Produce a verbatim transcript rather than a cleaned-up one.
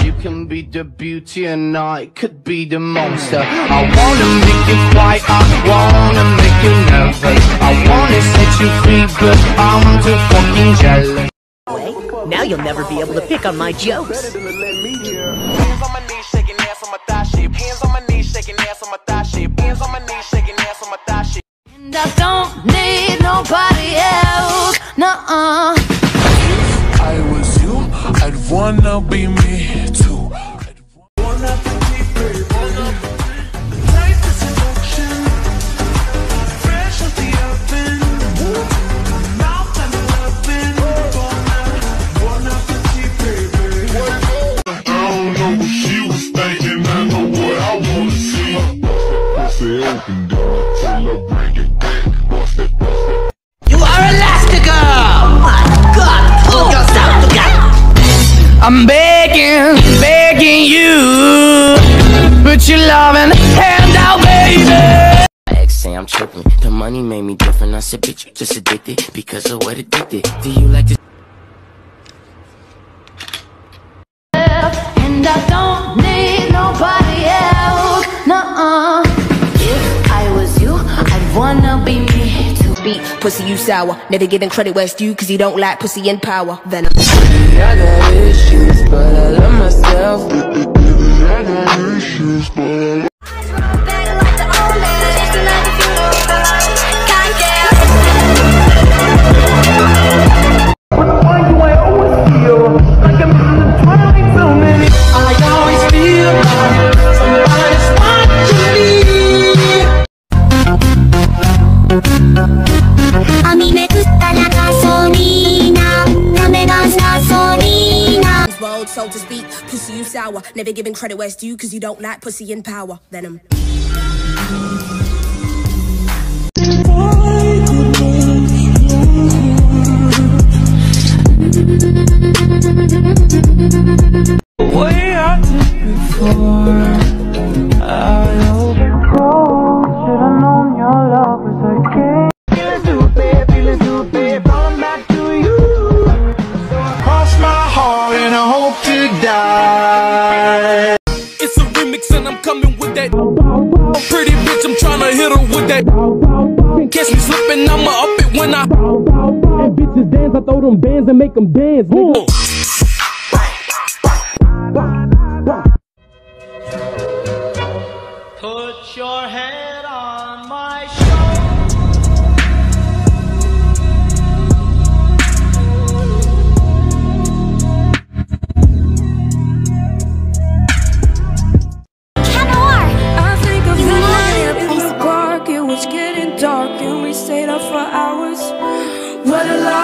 You can be the beauty and I could be the monster. I wanna make you quiet, I wanna make you nervous. I wanna set you free, but I'm too fucking jealous. Now you'll never be able to pick on my jokes. Hands on my knees, shaking ass on my thigh shape. Hands on my knees, shaking ass on my thigh shape. Hands on my knees, shaking ass on my thigh shape. And I don't need nobody else, nuh-uh. If I was you, I'd wanna be me too. I'd wanna be me, baby. Type of seduction, fresh off the oven. Mouth and loving, wanna be me, baby. I don't know what she was thinking, I know what I wanna see. I say open door, tell her bring it back. You are Elastigirl! My God, pull yourself together! I'm begging, begging you, put your loving hand out, baby. My ex say I'm tripping, the money made me different. I said, bitch, you just addicted because of what it did. Do you like to? And I don't need nobody else, nuh-uh. If I was you, I'd wanna be me too. Beat, pussy you sour. Never giving credit where it's due, cause you don't like pussy in power. Venom. I got issues, but I love myself. I got issues, but I love World, so to speak, pussy you sour. Never giving credit where it's due, cause you don't like pussy in power. Venom. Way I did before. I overcome. Should've known your love was a game. Feeling stupid, feeling stupid, falling back to you. So I cross my heart and I hope to die. It's a remix and I'm coming with that pretty bitch. I'm tryna hit her with that. Catch me slipping, I'ma up it when I. And bitches dance, I throw them bands and make them dance. Nigga. Put your head on my shoulder. I think of the night in the park. It was getting dark and we stayed up for hours. What a lie.